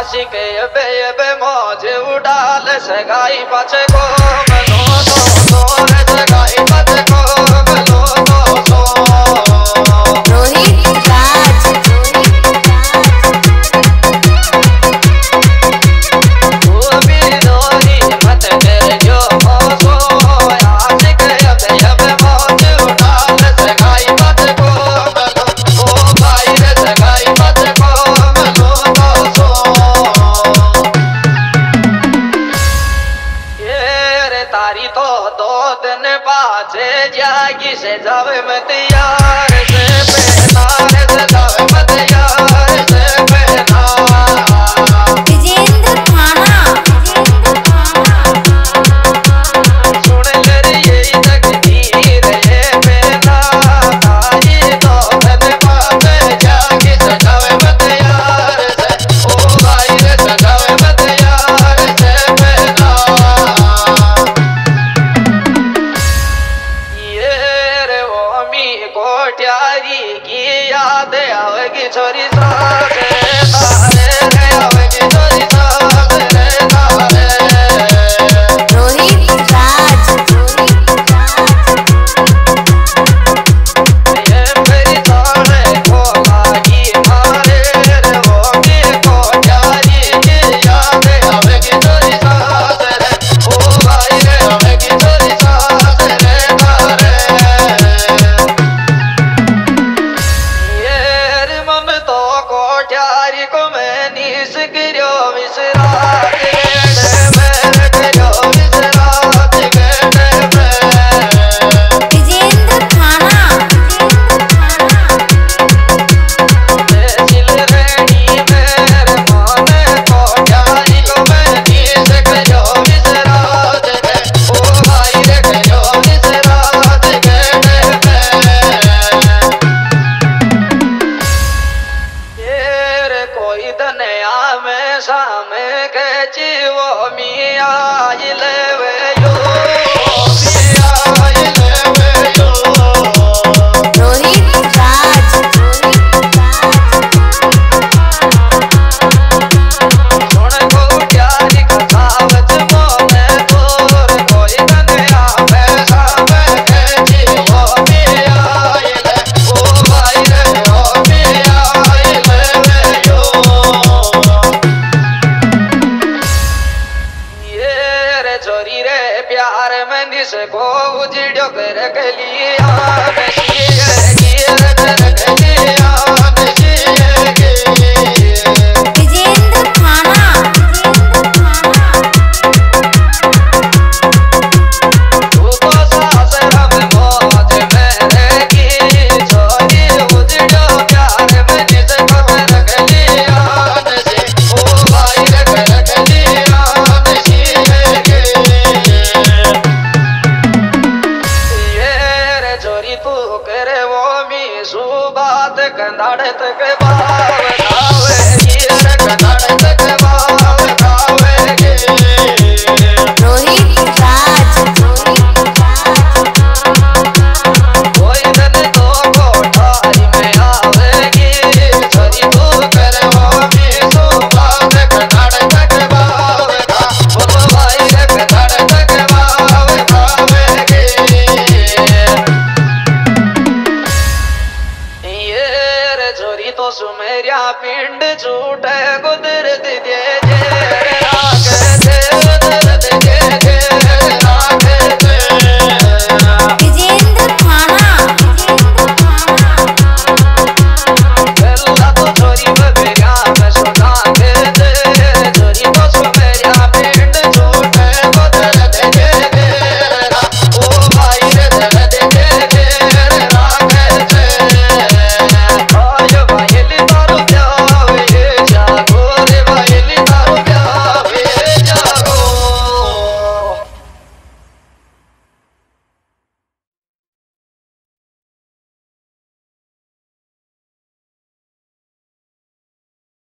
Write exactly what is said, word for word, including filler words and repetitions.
आशिक बे बे मौज उड़ाल सगाई बचे को मनो तो सोर सगाई बचे को मनो तो सो रोहित राज तू भी रोही मत कर जो मौसो आशिक बे बे मौज उड़ाल सगाई बचे को मनो ओ भाई रे सगाई बचे को मनो तो सो तारी तो दो दिन पाछे जागी से जावे मत यार से पहना रे से जावे मत यार से पहना विजेंद्र थाना सुन ले रे ये तकदीर ये पहना तारी दो दिन पाछे जागी से जावे मत यार से ओ भाई रे से जावे मत यार से पहना कोट्यारी की याद आवेगी छोरी साथ रे तारे रे आवेगी छोरी साथ रे तारे रोहित राज ये मेरी तारे को लागी मारे रे वो की कोट्यारी की याद आवेगी छोरी साथ रे ओ भाई रे आवेगी छोरी साथ रे तारे कोट्यारी को मैं नीस गिरो विसरात गेड़े में गिरो विसरात गेड़े में विजेंद्र थाना दिल रेडी मेरे माने कोट्यारी को मैं नीस गिरो विसरात गे ओ भाई रे गिरो विसरात गेड़े में कोई दनया में सामे के जीवो मिया ले वे यो मिया ले वे यो रोहित राज सुन कोट्यारी कथावच मोने तोर कोई दनया में सामे के जीवो मिया ले ओ भाई रे ओ मिया ले वे यो छोरी रे प्यार में निस को उजड़ो कर गलिया में शीए गिर कर गलिया में शीए विजेंद्र थाना तू तो सासरा में मौज मेरे की छोरी उजड़ो प्यार में निस को कर गलिया में शी ओ भाई रे कर गलिया में शीए तू करे वो मी सुबात कंधाड़े तक बाव खावे गिर कंधाड़े तक बाव खावे गे रोहित राज कोई दिन तो कोठारी में आवेगी छोरी तू करे वो मी सुबात कंधाड़े तक बाव खा बोलो भाई रे कंधाड़े तक बाव खावे गे छोरी तो सुमेरिया पिंड छूटे गुद